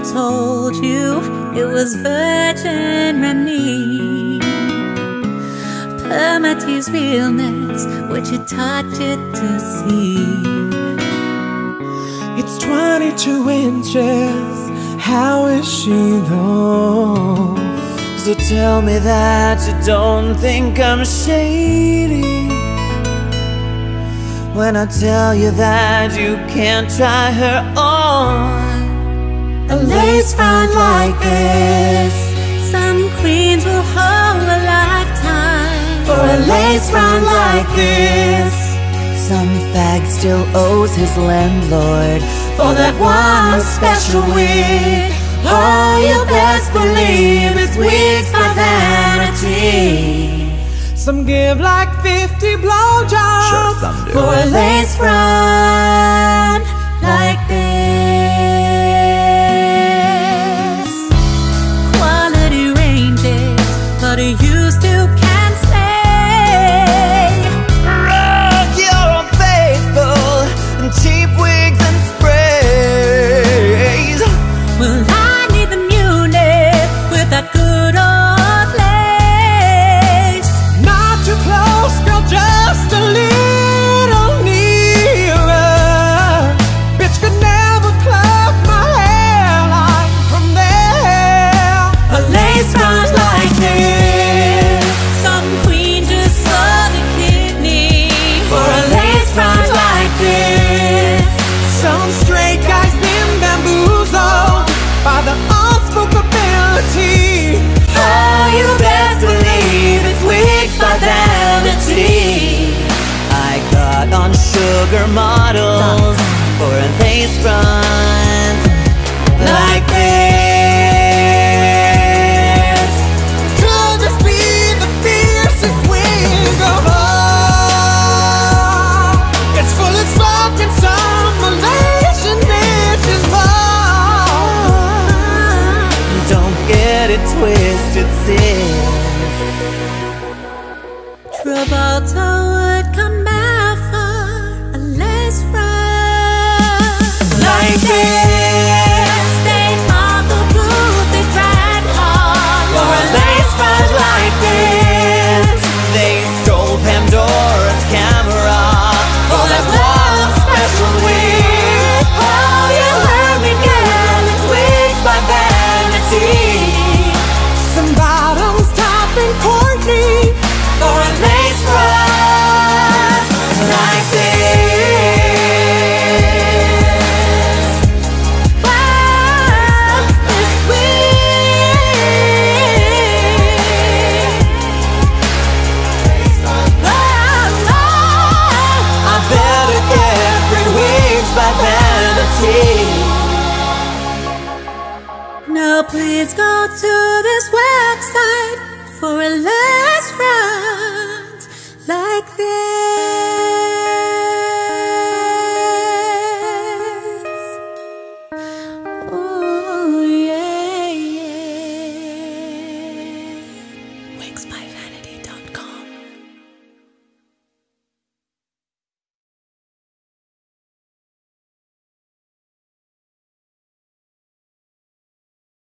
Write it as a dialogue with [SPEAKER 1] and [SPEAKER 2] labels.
[SPEAKER 1] told you it was virgin remedy. Permatease realness, would you touch it to see?
[SPEAKER 2] It's 22 inches, how is she though? So tell me that you don't think I'm shady when I tell you that you can't try her on.
[SPEAKER 1] A lace front like this, some queens will hold a lifetime.
[SPEAKER 2] For a lace front like this, some fag still owes his landlord for that one special wig. Oh, you best believe it's wigs by vanity. Some give like 50 blowjobs for a lace front like this.
[SPEAKER 1] Quality ranges, but you still can't say.
[SPEAKER 2] You're unfaithful and cheap wigs and sprays.
[SPEAKER 1] Well, I need the munich with that good old lace.
[SPEAKER 2] Not too close, girl, just a little nearer. Bitch could never pluck my hairline from there.
[SPEAKER 1] A lace front like this, some queen just saw the kidney.
[SPEAKER 2] For a lace front like this, some straight guys been bamboozled by the unspookability. Oh, you best believe it's wigs by vanity. I got on sugar models for a lace front like this. Could this be the fiercest wig of all? It's full as fucking some Malaysian bitches ball. Don't get it twisted, sis.
[SPEAKER 1] Travolta would come back for a lace front
[SPEAKER 2] Like this.
[SPEAKER 1] They mark the booth, they drag hard
[SPEAKER 2] For a lace front like this, they stole Pandora's camera for that one special wig. Oh, you heard me, girl, it's wigs by vanity. Some bottoms topping Courtney for a lace front like this. Wow, this wig. I better get free wigs by vanity.
[SPEAKER 1] Now please go to